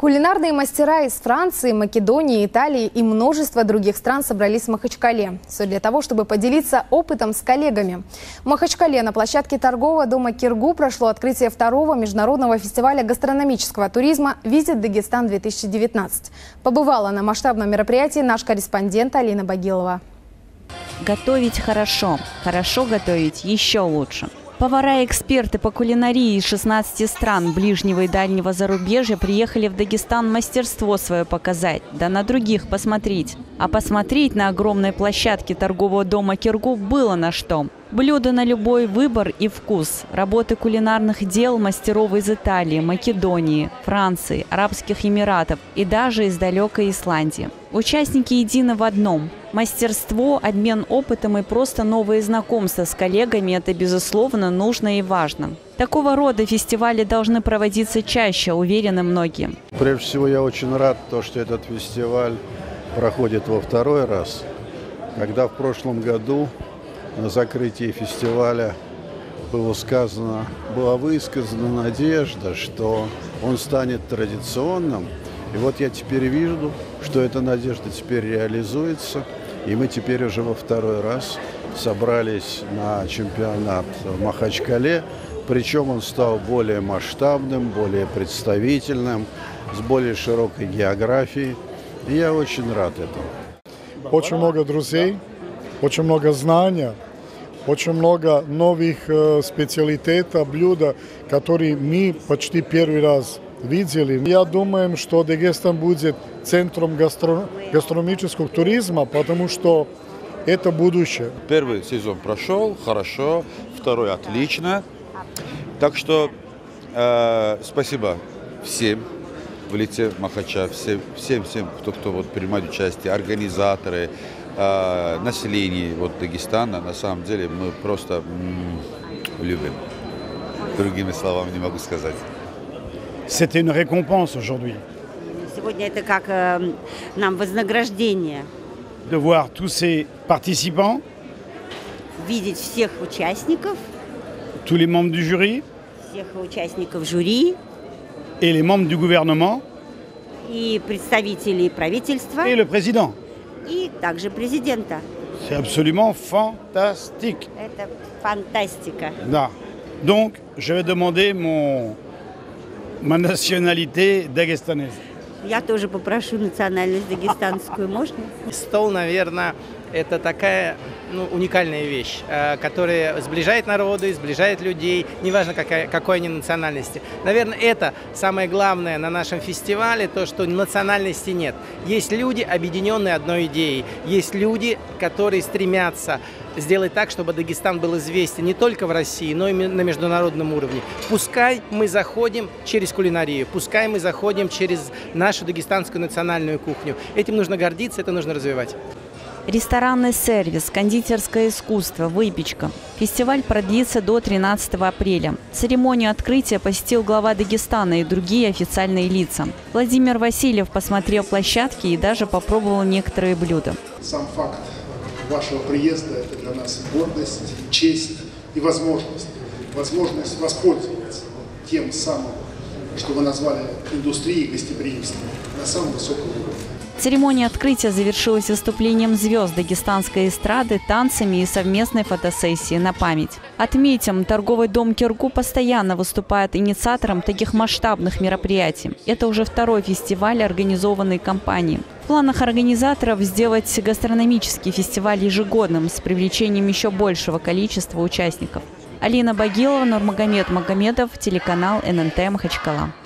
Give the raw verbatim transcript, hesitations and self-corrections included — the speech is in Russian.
Кулинарные мастера из Франции, Македонии, Италии и множества других стран собрались в Махачкале. Все для того, чтобы поделиться опытом с коллегами. В Махачкале на площадке торгового дома «Киргу» прошло открытие второго международного фестиваля гастрономического туризма «Визит Дагестан-две тысячи девятнадцать». Побывала на масштабном мероприятии наш корреспондент Алина Багилова. Готовить хорошо, хорошо готовить еще лучше. Повара и эксперты по кулинарии из шестнадцати стран ближнего и дальнего зарубежья приехали в Дагестан мастерство свое показать, да на других посмотреть. А посмотреть на огромной площадке торгового дома «Киргу» было на что. Блюда на любой выбор и вкус. Работы кулинарных дел мастеров из Италии, Македонии, Франции, Арабских Эмиратов и даже из далекой Исландии. Участники едины в одном. Мастерство, обмен опытом и просто новые знакомства с коллегами – это, безусловно, нужно и важно. Такого рода фестивали должны проводиться чаще, уверены многие. Прежде всего, я очень рад, что этот фестиваль проходит во второй раз. Когда в прошлом году на закрытии фестиваля было сказано, была высказана надежда, что он станет традиционным. И вот я теперь вижу, что эта надежда теперь реализуется. И мы теперь уже во второй раз собрались на чемпионат в Махачкале. Причем он стал более масштабным, более представительным, с более широкой географией. И я очень рад этому. Очень много друзей, очень много знаний, очень много новых э, специалитетов, блюд, которые мы почти первый раз видели. Я думаю, что Дагестан будет центром гастро... гастрономического туризма, потому что это будущее. Первый сезон прошел хорошо, второй отлично. Так что э, спасибо всем в лице Махача, всем, всем, всем кто, кто вот принимает участие, организаторы, э, население вот, Дагестана. На самом деле мы просто м- любим. Другими словами не могу сказать. C'était une récompense aujourd'hui. Сегодня это как э, нам вознаграждение. De voir tous ces participants. Видеть всех участников. Tous les membres du jury. Всех участников жюри. Et les membres du gouvernement. И представителей правительства. Et le président. И также президента. C'est absolument fantastique. Это фантастика. Да. Donc, je vais demander mon ma nationalité дагестанaise. Я тоже попрошу национальность дагестанскую, можно? Стол, наверное, это такая ну, уникальная вещь, которая сближает народы, сближает людей, неважно какая, какой они национальности. Наверное, это самое главное на нашем фестивале, то, что национальности нет. Есть люди, объединенные одной идеей, есть люди, которые стремятся сделать так, чтобы Дагестан был известен не только в России, но и на международном уровне. Пускай мы заходим через кулинарию, пускай мы заходим через нашу дагестанскую национальную кухню. Этим нужно гордиться, это нужно развивать. Ресторанный сервис, кондитерское искусство, выпечка. Фестиваль продлится до тринадцатого апреля. Церемонию открытия посетил глава Дагестана и другие официальные лица. Владимир Васильев посмотрел площадки и даже попробовал некоторые блюда. Сам факт вашего приезда – это для нас гордость, честь и возможность. Возможность воспользоваться тем самым, что вы назвали индустрией гостеприимства на самом высоком уровне. Церемония открытия завершилась выступлением звезд дагестанской эстрады, танцами и совместной фотосессией на память. Отметим, торговый дом «Киргу» постоянно выступает инициатором таких масштабных мероприятий. Это уже второй фестиваль, организованный компанией. В планах организаторов сделать гастрономический фестиваль ежегодным с привлечением еще большего количества участников. Алина Багилова, Нурмагомед Магомедов, телеканал эн эн тэ Махачкала.